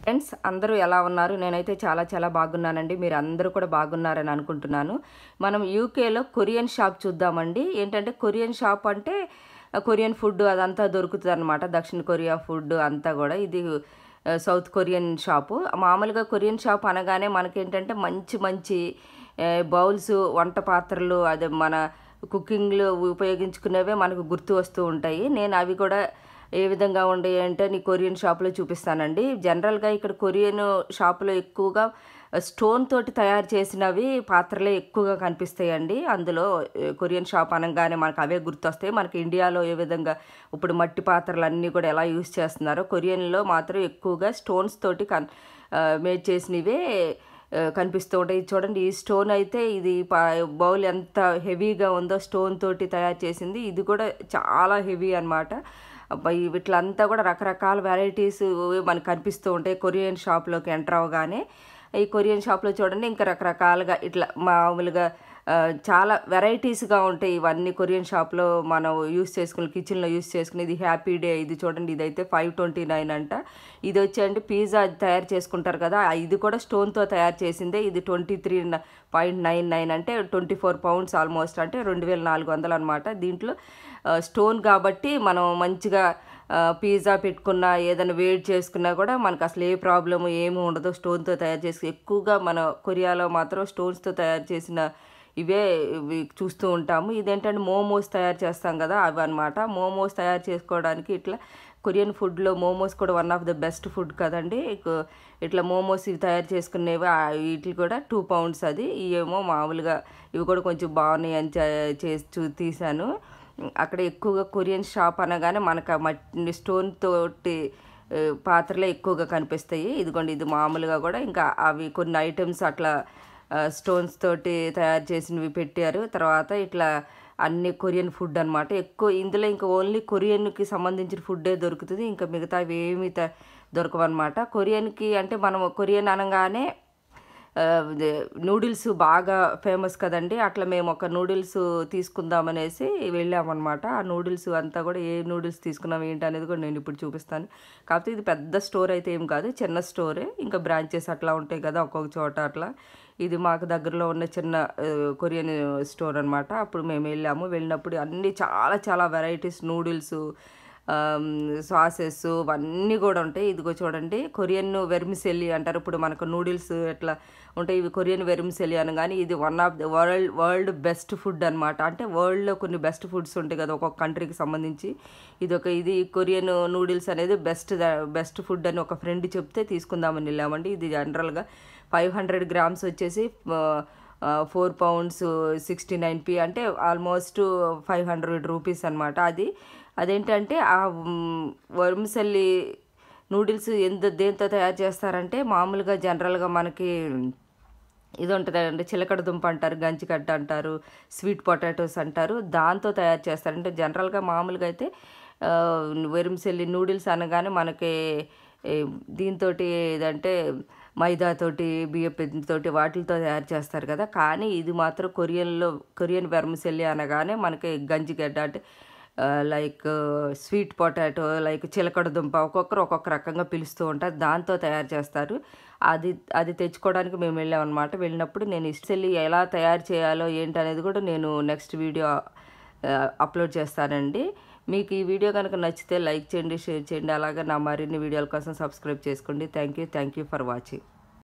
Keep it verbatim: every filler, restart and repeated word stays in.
Friends అందరూ ఎలా ఉన్నారు? నేనైతే చాలా చాలా బాగున్నానండి. మీరు అందరూ కూడా బాగున్నారని అనుకుంటున్నాను. మనం యూకేలో కొరియన్ షాప్ చూద్దామండి. ఏంటంటే కొరియన్ షాప్ అంటే కొరియన్ ఫుడ్ అదంతా దొరుకుతుందన్నమాట. దక్షిణ కొరియా ఫుడ్ అంతా కూడా. ఇది సౌత్ కొరియన్ షాపు. మామూలుగా కొరియన్ షాప్ అనగానే మనకేంటంటే మంచి మంచి బౌల్స్, వంట పాత్రలు, అదే మన కుకింగ్లో ఉపయోగించుకునేవే మనకు గుర్తు వస్తూ ఉంటాయి. నేను అవి కూడా ఏ విధంగా ఉండే అంటే నీ కొరియన్ షాప్లో చూపిస్తానండి. జనరల్గా ఇక్కడ కొరియన్ షాపులో ఎక్కువగా స్టోన్ తోటి తయారు చేసినవి పాత్రలే ఎక్కువగా కనిపిస్తాయండి. అందులో కొరియన్ షాప్ అనగానే మనకు అవే గుర్తొస్తాయి. మనకి ఇండియాలో ఏ విధంగా ఇప్పుడు మట్టి పాత్రలు అన్నీ కూడా ఎలా యూజ్ చేస్తున్నారో కొరియన్లో మాత్రం ఎక్కువగా స్టోన్స్ తోటి కన్ మేడ్ చేసినవే కనిపిస్తూ ఉంటాయి. చూడండి, ఈ స్టోన్ అయితే ఇది బౌల్ ఎంత హెవీగా ఉందో స్టోన్ తోటి తయారు చేసింది. ఇది కూడా చాలా హెవీ అనమాట. వీటిలంతా కూడా రకరకాల వెరైటీస్ మనకు కనిపిస్తూ ఉంటాయి కొరియన్ షాప్లోకి ఎంటర్ అవ్వగానే. ఈ కొరియన్ షాప్లో చూడండి ఇంకా రకరకాలుగా ఇట్లా మామూలుగా చాలా వెరైటీస్గా ఉంటాయి. ఇవన్నీ కొరియన్ షాప్లో మనం యూస్ చేసుకుని కిచెన్లో యూస్ చేసుకుని. ఇది హ్యాపీ డే. ఇది చూడండి, ఇదైతే ఫైవ్ ట్వంటీ నైన్ అంట. ఇది వచ్చేయండి పిజ్జా తయారు చేసుకుంటారు కదా, ఇది కూడా స్టోన్తో తయారు చేసిందే. ఇది twenty three point nine nine అంటే ట్వంటీ ఫోర్ పౌండ్స్ ఆల్మోస్ట్, అంటే రెండు వేల నాలుగు వందలు అనమాట. దీంట్లో స్టోన్ కాబట్టి మనం మంచిగా పిజ్జా పెట్టుకున్నా ఏదైనా వేడి చేసుకున్నా కూడా మనకు అసలు ఏ ప్రాబ్లము ఏమి ఉండదు. స్టోన్తో తయారు చేసి ఎక్కువగా మన కొరియాలో మాత్రం స్టోన్స్తో తయారు చేసిన ఇవే చూస్తూ ఉంటాము. ఇదేంటంటే మోమోస్ తయారు చేస్తాం కదా, అవి అనమాట. మోమోస్ తయారు చేసుకోవడానికి ఇట్లా కొరియన్ ఫుడ్లో మోమోస్ కూడా one of the best food కదండి. ఇట్లా మోమోస్ ఇవి తయారు చేసుకునేవి వీటికి కూడా టూ పౌండ్స్ అది. ఇవేమో మామూలుగా ఇవి కూడా కొంచెం బాగున్నాయి అని చేసి చూ తీసాను. అక్కడ ఎక్కువగా కొరియన్ షాప్ అనగానే మనకు మట్టి స్టోన్ తోటి పాత్రలే ఎక్కువగా కనిపిస్తాయి. ఇదిగోండి, ఇది మామూలుగా కూడా ఇంకా అవి కొన్ని ఐటమ్స్ అట్లా స్టోన్స్ తోటి తయారు చేసినవి పెట్టారు. తర్వాత ఇట్లా అన్ని కొరియన్ ఫుడ్ అనమాట. ఎక్కువ ఇందులో ఇంకా ఓన్లీ కొరియన్కి సంబంధించిన ఫుడ్డే దొరుకుతుంది. ఇంకా మిగతావి ఏమీ దొరకవన్నమాట. కొరియన్కి అంటే మనం కొరియన్ అనగానే నూడిల్స్ బాగా ఫేమస్ కదండి. అట్లా మేము ఒక నూడిల్స్ తీసుకుందామనేసి వెళ్ళామన్నమాట. ఆ నూడిల్స్ అంతా కూడా ఏ నూడిల్స్ తీసుకున్నాం ఏంటి అనేది కూడా నేను ఇప్పుడు చూపిస్తాను. కాకపోతే ఇది పెద్ద స్టోర్ అయితే ఏం కాదు, చిన్న స్టోరే. ఇంకా బ్రాంచెస్ అట్లా ఉంటాయి కదా ఒక్కొక్క చోట అట్లా. ఇది మాకు దగ్గరలో ఉన్న చిన్న కొరియన్ స్టోర్ అనమాట. అప్పుడు మేము వెళ్ళాము. వెళ్ళినప్పుడు అన్నీ చాలా చాలా వెరైటీస్ నూడిల్స్, సాసెస్ అవన్నీ కూడా ఉంటాయి. ఇదిగో చూడండి, కొరియన్ వెర్మిసెల్లి అంటారు. ఇప్పుడు మనకు నూడిల్స్ ఎట్లా ఉంటాయి, ఇవి కొరియన్ వెర్మిసెల్లి అనగానే ఇది one of the world world best food అనమాట. అంటే వరల్డ్లో కొన్ని బెస్ట్ ఫుడ్స్ ఉంటాయి కదా ఒక్కొక్క కంట్రీకి సంబంధించి. ఇది ఒక ఇది కొరియన్ నూడిల్స్ అనేది బెస్ట్ బెస్ట్ ఫుడ్ అని ఒక ఫ్రెండ్ చెప్తే తీసుకుందామని వెళ్ళామండి. ఇది జనరల్గా ఫైవ్ హండ్రెడ్ గ్రామ్స్ వచ్చేసి four pounds sixty nine p అంటే ఆల్మోస్ట్ ఫైవ్ హండ్రెడ్ రూపీస్ అనమాట. అది అదేంటంటే ఆ వర్మిసెల్లి నూడిల్స్ ఎంత దేంతో తయారు చేస్తారంటే మామూలుగా జనరల్గా మనకి ఇది ఉంటుంది అంటే చిలకడ దుంప అంటారు, గంజిగడ్డ అంటారు, స్వీట్ పొటాటోస్ అంటారు, దాంతో తయారు చేస్తారంటే జనరల్గా మామూలుగా అయితే వెర్మిసెల్లి నూడిల్స్ అనగానే మనకి దీంతో ఏదంటే మైదాతోటి బియ్యపిండితోటి వాటితో తయారు చేస్తారు కదా. కానీ ఇది మాత్రం కొరియన్లో కొరియన్ వెర్మిసెల్లి అనగానే మనకి గంజిగడ్డ అంటే లైక్ స్వీట్ పొటాటో, లైక్ చిలకడ దుంప, ఒక్కొక్కరు ఒక్కొక్క రకంగా పిలుస్తూ ఉంటారు, దాంతో తయారు చేస్తారు. అది అది తెచ్చుకోవడానికి మేము వెళ్ళాం అనమాట. వెళ్ళినప్పుడు నేను ఇష్టెల్లి ఎలా తయారు చేయాలో ఏంటి అనేది కూడా నేను నెక్స్ట్ వీడియో అప్లోడ్ చేస్తానండి. మీకు ఈ వీడియో కనుక నచ్చితే లైక్ చేయండి, షేర్ చేయండి. అలాగే నా మరిన్ని వీడియోల కోసం సబ్స్క్రైబ్ చేసుకోండి. Thank you thank you for watching.